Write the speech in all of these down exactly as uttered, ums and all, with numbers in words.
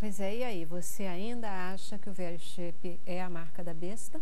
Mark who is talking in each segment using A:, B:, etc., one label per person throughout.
A: Pois é, e aí, você ainda acha que o very shape é a marca da besta?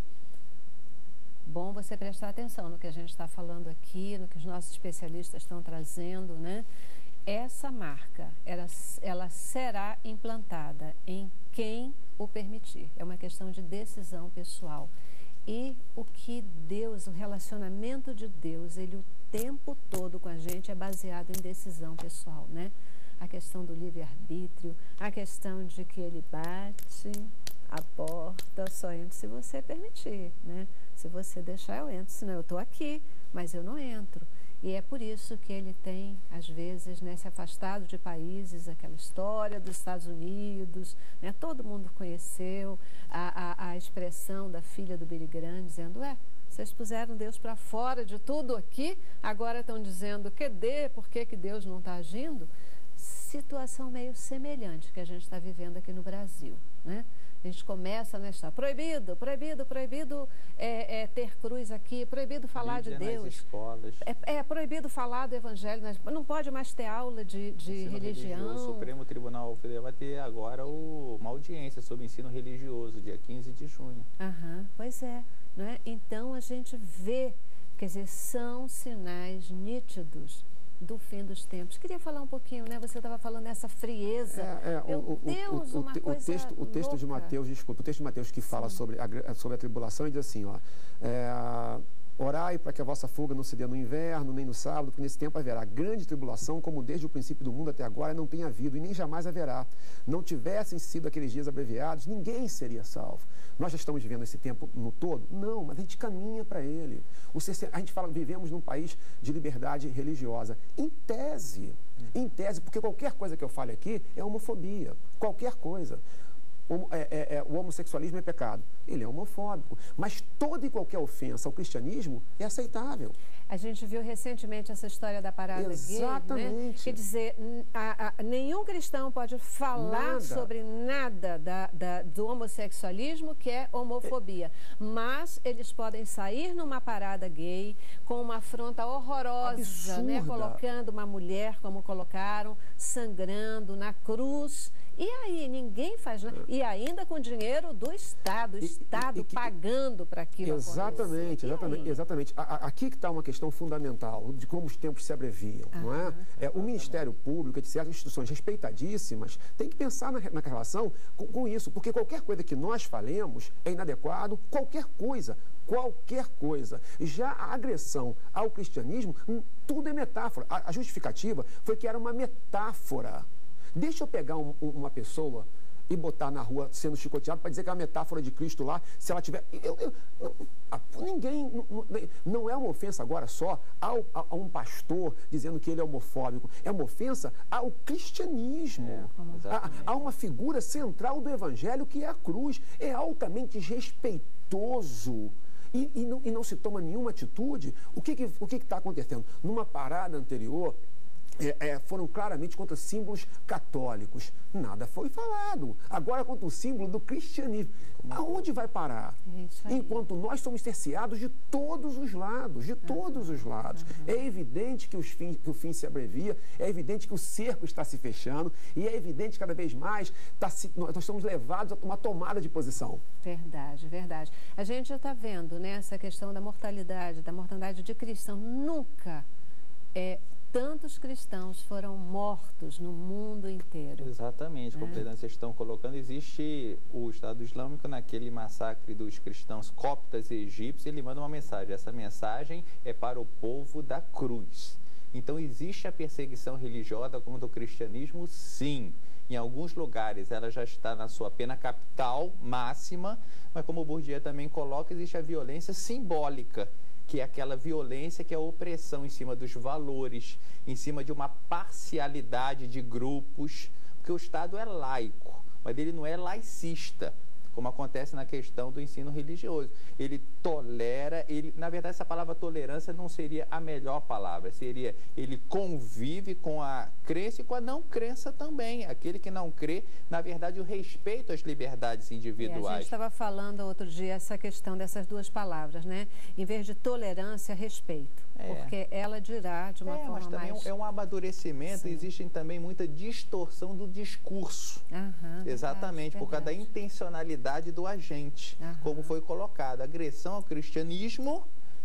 A: Bom você prestar atenção no que a gente está falando aqui, no que os nossos especialistas estão trazendo, né? Essa marca, ela, ela será implantada em quem o permitir. É uma questão de decisão pessoal. E o que Deus, o relacionamento de Deus, ele o tempo todo com a gente é baseado em decisão pessoal, né? A questão do livre-arbítrio, a questão de que ele bate a porta, só entra se você permitir, né? Se você deixar, eu entro, senão eu estou aqui, mas eu não entro. E é por isso que ele tem, às vezes, né, se afastado de países, aquela história dos Estados Unidos, né, todo mundo conheceu a, a, a expressão da filha do Billy Graham, dizendo, é, vocês puseram Deus para fora de tudo aqui, agora estão dizendo, que dê, por que, que Deus não está agindo? Situação meio semelhante que a gente está vivendo aqui no Brasil, né? A gente começa nesta, proibido, proibido, proibido é, é, ter cruz aqui, proibido falar de Deus.
B: Nas escolas.
A: É, é proibido falar do evangelho, nas, não pode mais ter aula de, de religião.
B: O Supremo Tribunal Federal vai ter agora o, uma audiência sobre ensino religioso, dia quinze de junho.
A: Aham, pois é, né? Então a gente vê, quer dizer, são sinais nítidos do fim dos tempos. Queria falar um pouquinho, né? Você estava falando dessa frieza.
C: É, é,
A: Meu
C: o,
A: Deus,
C: o, o,
A: uma
C: o,
A: coisa
C: texto, o texto
A: louca.
C: de Mateus, desculpa, o texto de Mateus que fala sobre a, sobre a tribulação e diz assim, ó, é, orai para que a vossa fuga não se dê no inverno, nem no sábado, porque nesse tempo haverá grande tribulação, como desde o princípio do mundo até agora não tem havido e nem jamais haverá. Não tivessem sido aqueles dias abreviados, ninguém seria salvo. Nós já estamos vivendo esse tempo no todo? Não, mas a gente caminha para ele. O, a gente fala, vivemos num país de liberdade religiosa. Em tese, em tese, porque qualquer coisa que eu fale aqui é homofobia. Qualquer coisa. O, é, é, é, o homossexualismo é pecado. Ele é homofóbico. Mas toda e qualquer ofensa ao cristianismo é aceitável.
A: A gente viu recentemente essa história da parada
C: Exatamente.
A: gay, né? Quer dizer, a, a, nenhum cristão pode falar nada. sobre nada da, da, do homossexualismo, que é homofobia. É. Mas eles podem sair numa parada gay com uma afronta horrorosa, né? Colocando uma mulher, como colocaram, sangrando na cruz. E aí, ninguém faz nada. E ainda com dinheiro do Estado, o Estado e, e, e que, pagando para aquilo
C: Exatamente, exatamente, exatamente. A, a, aqui que está uma questão fundamental de como os tempos se abreviam, ah, não é? é o Ministério Público, etcétera, instituições respeitadíssimas, tem que pensar na, na relação com, com isso, porque qualquer coisa que nós falemos é inadequado, qualquer coisa, qualquer coisa. Já a agressão ao cristianismo, tudo é metáfora. A, a justificativa foi que era uma metáfora. Deixa eu pegar um, uma pessoa e botar na rua sendo chicoteado para dizer que é uma metáfora de Cristo lá, se ela tiver... Eu, eu, eu, ninguém... Não, não é uma ofensa agora só ao, a, a um pastor dizendo que ele é homofóbico. É uma ofensa ao cristianismo. É, a, a uma figura central do evangelho que é a cruz. É altamente respeitoso. E, e, não, e não se toma nenhuma atitude. O que que, o que que está acontecendo? Numa parada anterior... É, é, foram claramente contra símbolos católicos. Nada foi falado. Agora contra o símbolo do cristianismo. Aonde vai parar? Enquanto nós somos cerceados de todos os lados, de todos os lados. Uhum. É evidente que, os fim, que o fim se abrevia, é evidente que o cerco está se fechando e é evidente que cada vez mais tá se, nós somos levados a uma tomada de posição.
A: Verdade, verdade. A gente já está vendo, né, essa questão da mortalidade, da mortalidade de cristão. Nunca é... Tantos cristãos foram mortos no mundo inteiro.
B: Exatamente, como é. vocês estão colocando, existe o Estado Islâmico naquele massacre dos cristãos coptas e egípcios, ele manda uma mensagem, essa mensagem é para o povo da cruz. Então existe a perseguição religiosa contra o cristianismo, sim. Em alguns lugares ela já está na sua pena capital máxima, mas como o Bourdieu também coloca, existe a violência simbólica, que é aquela violência que é a opressão em cima dos valores, em cima de uma parcialidade de grupos, porque o Estado é laico, mas ele não é laicista, como acontece na questão do ensino religioso. Ele tolera, ele, na verdade essa palavra tolerância não seria a melhor palavra, seria ele convive com a crença e com a não crença também. Aquele que não crê, na verdade, o respeito às liberdades individuais.
A: E a gente estava falando outro dia essa questão dessas duas palavras, né? Em vez de tolerância, respeito.
B: É.
A: Porque ela dirá de uma
B: é,
A: forma
B: mas também
A: mais...
B: é um amadurecimento,
A: Sim.
B: Existe também muita distorção do discurso.
A: Aham,
B: Exatamente,
A: verdade,
B: por causa da
A: verdade.
B: intencionalidade do agente,
A: Aham.
B: como foi colocado, agressão ao cristianismo,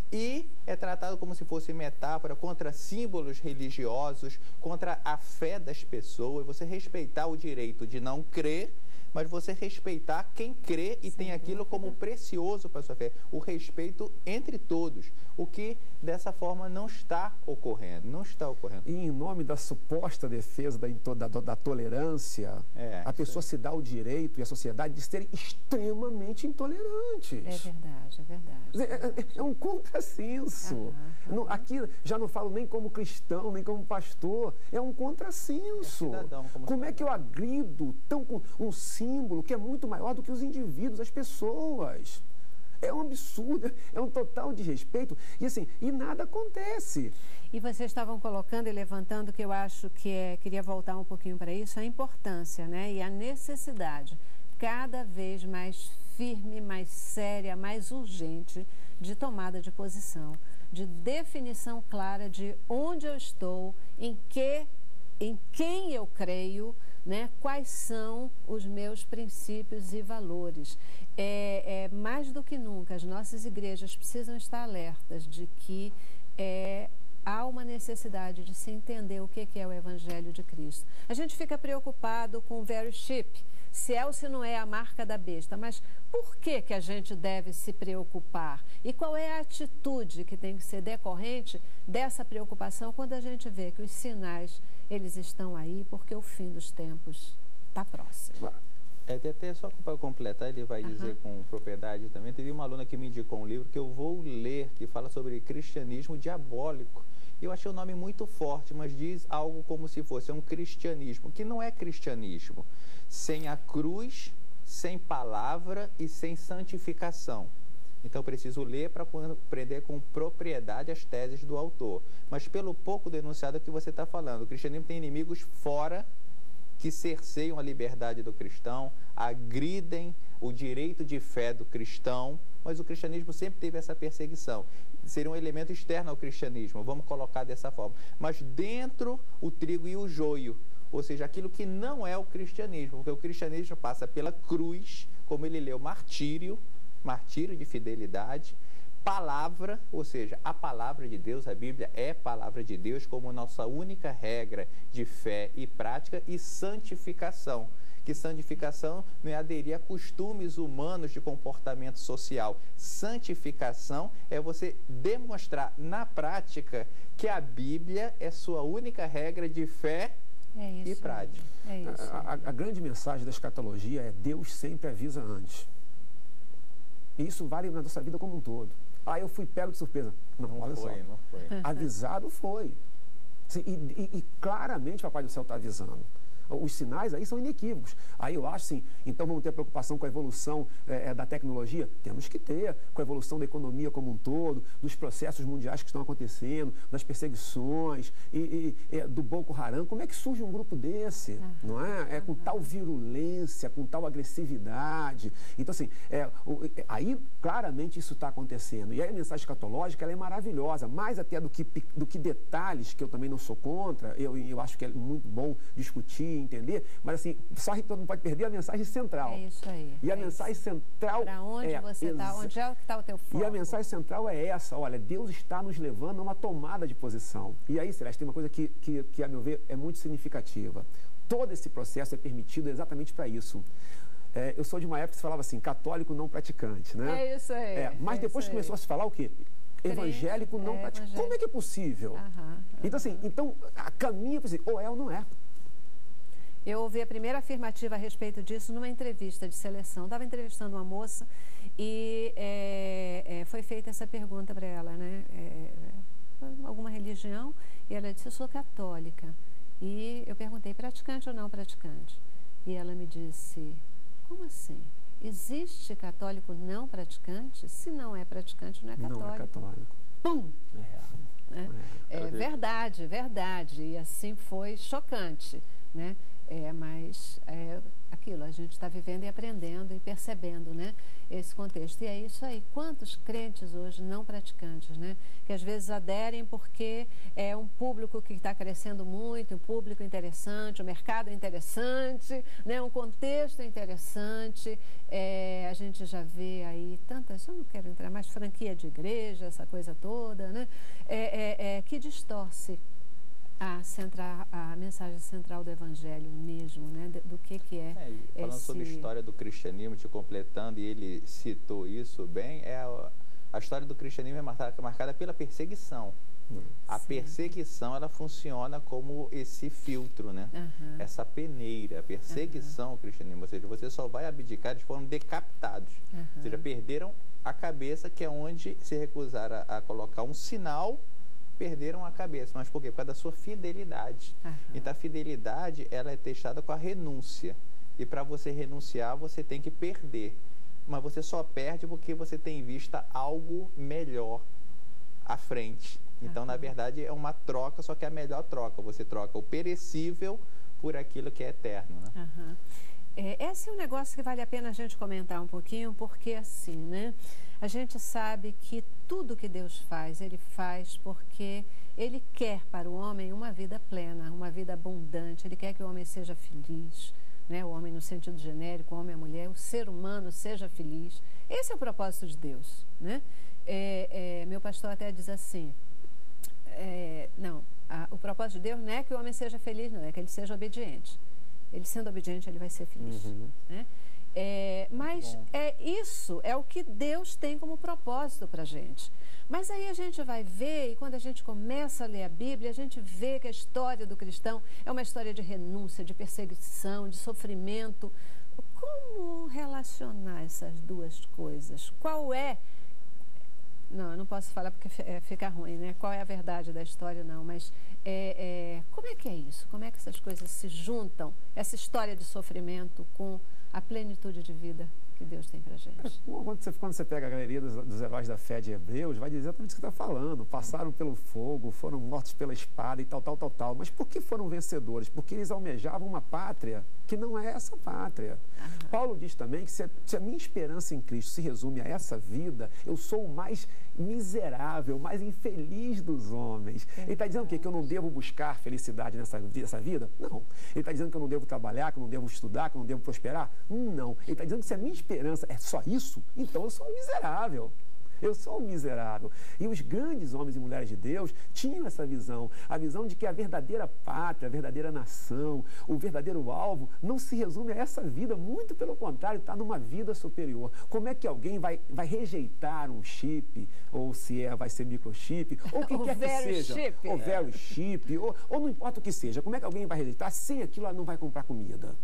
B: e é tratado como se fosse metáfora contra símbolos religiosos, contra a fé das pessoas, você respeitar o direito de não crer, mas você respeitar quem crê e
A: Sem
B: tem aquilo como
A: dúvida.
B: precioso para a sua fé. O respeito entre todos, o que dessa forma não está ocorrendo, não está ocorrendo.
C: E em nome da suposta defesa da, into- da, da tolerância,
B: É,
C: a
B: isso
C: pessoa
B: aí.
C: se dá o direito e a sociedade de serem extremamente intolerantes.
A: É verdade, é verdade.
C: É, é- é um contrassenso.
A: Aham, aham.
C: Não- aqui já não falo nem como cristão, nem como pastor. É um contrassenso.
B: É cidadão, como
C: como é que eu agrido tão, com um símbolo que é muito maior do que os indivíduos, as pessoas? É um absurdo, é um total desrespeito. E assim, e nada acontece.
A: E vocês estavam colocando e levantando, que eu acho que é, queria voltar um pouquinho para isso, a importância, né? E a necessidade cada vez mais firme, mais séria, mais urgente de tomada de posição, de definição clara de onde eu estou, em que, em quem eu creio, né? Quais são os meus princípios e valores. É, é, mais do que nunca, as nossas igrejas precisam estar alertas de que é, há uma necessidade de se entender o que é o Evangelho de Cristo. A gente fica preocupado com o very sheep, se é ou se não é a marca da besta, mas por que que a gente deve se preocupar? E qual é a atitude que tem que ser decorrente dessa preocupação quando a gente vê que os sinais, eles estão aí porque o fim dos tempos está próximo?
B: É, até só para completar, ele vai dizer
A: Aham.
B: com propriedade também. Teve uma aluna que me indicou um livro que eu vou ler, que fala sobre cristianismo diabólico. Eu achei o nome muito forte, mas diz algo como se fosse um cristianismo, que não é cristianismo, sem a cruz, sem palavra e sem santificação. Então, eu preciso ler para compreender com propriedade as teses do autor. Mas pelo pouco denunciado que você está falando, o cristianismo tem inimigos fora que cerceiam a liberdade do cristão, agridem o direito de fé do cristão, mas o cristianismo sempre teve essa perseguição. Seria um elemento externo ao cristianismo, vamos colocar dessa forma. Mas dentro, o trigo e o joio, ou seja, aquilo que não é o cristianismo, porque o cristianismo passa pela cruz, como ele leu, martírio, martírio de fidelidade, palavra, ou seja, a palavra de Deus, a Bíblia é palavra de Deus como nossa única regra de fé e prática, e santificação, que santificação não é aderir a costumes humanos de comportamento social. Santificação é você demonstrar na prática que a Bíblia é sua única regra de fé
A: É isso
B: e
A: aí,
B: prática.
A: é isso
C: A, a-
A: aí.
C: a grande mensagem da escatologia é: Deus sempre avisa antes. E isso vale na nossa vida como um todo. Ah, eu fui pego de surpresa. Não,
B: Não
C: olha
B: foi,
C: só.
B: não foi.
C: Avisado foi. Sim, e, e- e claramente o Papai do Céu está avisando. Os sinais aí são inequívocos. Aí eu acho assim, então vamos ter preocupação com a evolução eh, da tecnologia? Temos que ter, com a evolução da economia como um todo, dos processos mundiais que estão acontecendo, das perseguições, e, e- e do Boko Haram. Como é que surge um grupo desse?
A: Aham,
C: Não é? É com tal virulência, com tal agressividade. Então assim, é, o- é, aí claramente isso está acontecendo. E aí a mensagem escatológica ela é maravilhosa, mais até do que, pe- do que detalhes, que eu também não sou contra, eu, eu acho que é muito bom discutir, entender, mas assim, só que todo mundo pode perder a mensagem central.
A: É isso aí.
C: E a
A: é
C: mensagem central
A: Para onde
C: é
A: você está?
C: exa-
A: Onde é que está o teu foco?
C: E a mensagem central é essa: olha, Deus está nos levando a uma tomada de posição. E aí, Celeste, tem uma coisa que, que, que a meu ver, é muito significativa. Todo esse processo é permitido exatamente para isso. É, eu sou de uma época que se falava assim, católico não praticante, né?
A: É isso aí.
C: É, mas
A: é
C: depois
A: isso aí.
C: começou a se falar o quê? Evangélico não
A: é,
C: praticante.
A: evangélico.
C: Como é que é possível?
A: Aham,
C: Então, assim, então, a caminha para dizer, ou é ou não é.
A: Eu ouvi a primeira afirmativa a respeito disso numa entrevista de seleção. Estava entrevistando uma moça e é, é, foi feita essa pergunta para ela, né? É, alguma religião? E ela disse, eu sou católica. E eu perguntei, praticante ou não praticante? E ela me disse, como assim? Existe católico não praticante? Se não é praticante, não é católico.
C: Não é católico.
A: Pum!
C: É.
A: Né? É verdade, verdade. E assim foi chocante. né? É, mas é aquilo, a gente está vivendo e aprendendo e percebendo, né, esse contexto. E é isso aí. Quantos crentes hoje não praticantes, né, que às vezes aderem porque é um público que está crescendo muito, um público interessante, um mercado interessante, né, um contexto interessante. É, a gente já vê aí tantas, eu não quero entrar mais, franquia de igreja, essa coisa toda, né, é, é, é, que distorce A, centra, a mensagem central do Evangelho mesmo, né? Do, do que que é,
B: é falando
A: esse...
B: sobre a história do cristianismo, te completando, e ele citou isso bem, é a, a história do cristianismo é marcada, marcada pela perseguição. Hum. A Sim. perseguição, ela funciona como esse filtro, né? Uhum. Essa peneira, a perseguição ao uhum. cristianismo, ou seja, você só vai abdicar, eles foram decapitados, uhum. ou seja, perderam a cabeça, que é onde se recusaram a, a colocar um sinal, perderam a cabeça. Mas por quê? Por causa da sua fidelidade. Uhum. Então, a fidelidade, ela é testada com a renúncia. E para você renunciar, você tem que perder. Mas você só perde porque você tem em vista algo melhor à frente. Então, uhum. na verdade, é uma troca, só que é a melhor troca. Você troca o perecível por aquilo que é eterno, né?
A: Uhum. É, esse é um negócio que vale a pena a gente comentar um pouquinho, porque assim, né? A gente sabe que tudo que Deus faz, Ele faz porque Ele quer para o homem uma vida plena, uma vida abundante. Ele quer que o homem seja feliz, né? O homem no sentido genérico, o homem e a mulher, o ser humano seja feliz. Esse é o propósito de Deus, né? É, é, meu pastor até diz assim, é, não, a, o propósito de Deus não é que o homem seja feliz, não, é que ele seja obediente. Ele sendo obediente, ele vai ser feliz, uhum. né? É, mas é isso, é o que Deus tem como propósito para a gente. Mas aí a gente vai ver, e quando a gente começa a ler a Bíblia, a gente vê que a história do cristão é uma história de renúncia, de perseguição, de sofrimento. Como relacionar essas duas coisas? Qual é... Não, eu não posso falar porque é, fica ruim, né? Qual é a verdade da história, não. Mas é, é, como é que é isso? Como é que essas coisas se juntam? Essa história de sofrimento com a plenitude de vida que Deus tem pra gente.
C: É, quando, você, quando você pega a galeria dos, dos heróis da fé de Hebreus, vai dizer exatamente o que você está falando. Passaram pelo fogo, foram mortos pela espada e tal, tal, tal, tal. Mas por que foram vencedores? Porque eles almejavam uma pátria que não é essa pátria. Aham. Paulo diz também que se a, se a minha esperança em Cristo se resume a essa vida, eu sou o mais miserável, o mais infeliz dos homens. É. Ele está dizendo o quê? Que eu não devo buscar felicidade nessa, nessa vida? Não. Ele está dizendo que eu não devo trabalhar, que eu não devo estudar, que eu não devo prosperar? Não. Ele está dizendo que se a minha esperança é só isso, então eu sou um miserável. Eu sou um miserável. E os grandes homens e mulheres de Deus tinham essa visão, a visão de que a verdadeira pátria, a verdadeira nação, o verdadeiro alvo não se resume a essa vida, muito pelo contrário, está numa vida superior. Como é que alguém vai, vai rejeitar um chip, ou se é, vai ser microchip, ou o que quer que seja,
A: chip.
C: ou very chip, ou, ou não importa o que seja, como é que alguém vai rejeitar? Sem aquilo ela não vai comprar comida.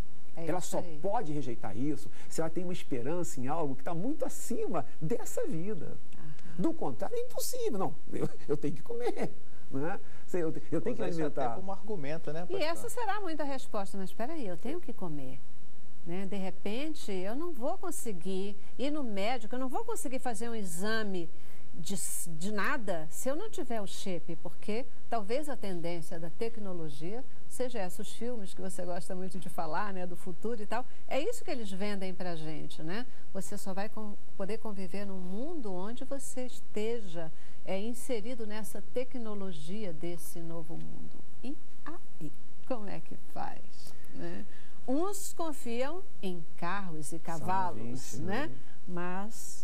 C: É ela só aí. Pode rejeitar isso se ela tem uma esperança em algo que está muito acima dessa vida. Aham. Do contrário, é impossível. Não, eu, eu tenho que comer. Né? Eu, eu tenho que alimentar.
B: Até como argumento, né, pastor?
A: E essa será muita resposta, mas espera aí, eu tenho que comer. Né? De repente, eu não vou conseguir ir no médico, eu não vou conseguir fazer um exame de, de nada se eu não tiver o chip, porque talvez a tendência da tecnologia seja essa, os filmes que você gosta muito de falar, né, do futuro e tal, é isso que eles vendem pra gente, né? Você só vai com, poder conviver num mundo onde você esteja é, inserido nessa tecnologia desse novo mundo. E aí, como é que faz? Né? Uns confiam em carros e cavalos, vinte, né? né? Mas...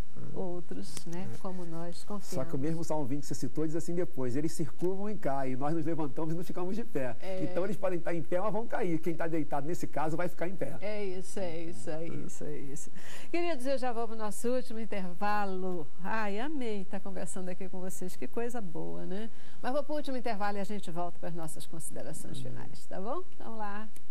A: outros, né, como nós confiamos.
C: Só que o mesmo Salmo vinte que você citou diz assim depois, eles circulam e caem, nós nos levantamos e não ficamos de pé. É. Então eles podem estar em pé, mas vão cair. Quem está deitado nesse caso vai ficar em pé.
A: É isso, é isso, é isso, é isso. Queridos, eu já vou para o nosso último intervalo. Ai, amei estar conversando aqui com vocês, que coisa boa, né? Mas vou para o último intervalo e a gente volta para as nossas considerações finais, tá bom? Vamos lá.